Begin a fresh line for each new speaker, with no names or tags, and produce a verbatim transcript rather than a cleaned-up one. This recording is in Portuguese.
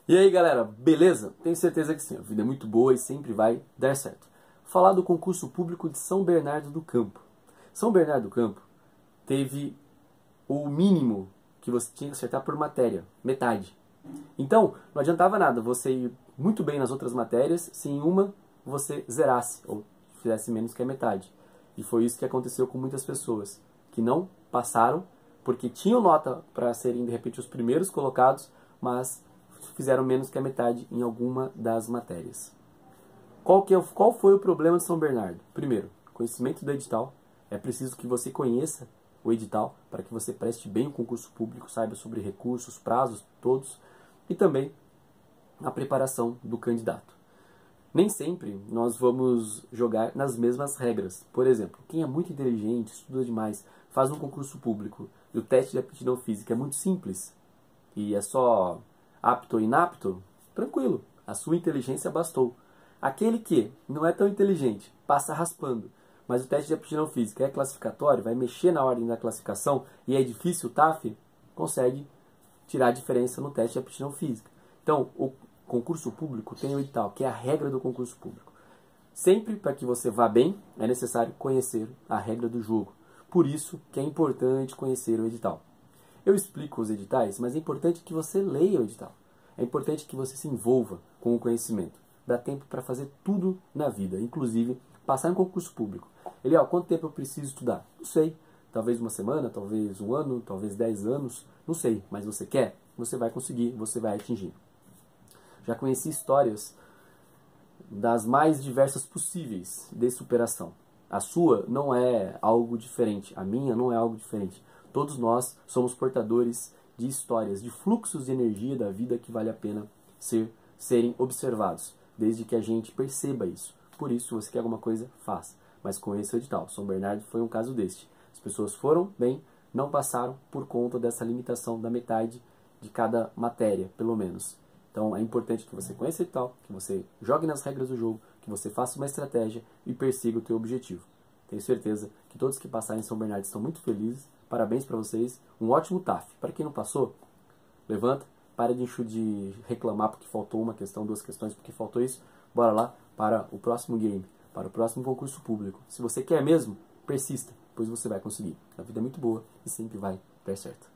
E aí galera, beleza? Tenho certeza que sim, a vida é muito boa e sempre vai dar certo. Falar do concurso público de São Bernardo do Campo. São Bernardo do Campo teve o mínimo que você tinha que acertar por matéria, metade. Então, não adiantava nada você ir muito bem nas outras matérias se em uma você zerasse ou fizesse menos que a metade. E foi isso que aconteceu com muitas pessoas que não passaram porque tinham nota para serem de repente os primeiros colocados, mas fizeram menos que a metade em alguma das matérias. Qual, que é, qual foi o problema de São Bernardo? Primeiro, conhecimento do edital. É preciso que você conheça o edital para que você preste bem o concurso público, saiba sobre recursos, prazos, todos, e também a preparação do candidato. Nem sempre nós vamos jogar nas mesmas regras. Por exemplo, quem é muito inteligente, estuda demais, faz um concurso público e o teste de aptidão física é muito simples e é só apto ou inapto, tranquilo, a sua inteligência bastou. Aquele que não é tão inteligente, passa raspando, mas o teste de aptidão física é classificatório, vai mexer na ordem da classificação e é difícil o T A F, consegue tirar a diferença no teste de aptidão física. Então, o concurso público tem o edital, que é a regra do concurso público. Sempre para que você vá bem, é necessário conhecer a regra do jogo. Por isso que é importante conhecer o edital. Eu explico os editais, mas é importante que você leia o edital. É importante que você se envolva com o conhecimento. Dá tempo para fazer tudo na vida, inclusive passar em concurso público. Ele, ó, quanto tempo eu preciso estudar? Não sei. Talvez uma semana, talvez um ano, talvez dez anos, não sei. Mas você quer? Você vai conseguir, você vai atingir. Já conheci histórias das mais diversas possíveis de superação. A sua não é algo diferente, a minha não é algo diferente. Todos nós somos portadores de histórias, de fluxos de energia da vida que vale a pena ser, serem observados, desde que a gente perceba isso. Por isso, se você quer alguma coisa, faça. Mas conheça o edital. São Bernardo foi um caso deste. As pessoas foram bem, não passaram por conta dessa limitação da metade de cada matéria, pelo menos. Então é importante que você conheça o edital, que você jogue nas regras do jogo, que você faça uma estratégia e persiga o teu objetivo. Tenho certeza que todos que passarem em São Bernardo estão muito felizes. Parabéns para vocês. Um ótimo T A F. Para quem não passou, levanta, para de, de reclamar porque faltou uma questão, duas questões, porque faltou isso. Bora lá para o próximo game, para o próximo concurso público. Se você quer mesmo, persista, pois você vai conseguir. A vida é muito boa e sempre vai dar certo.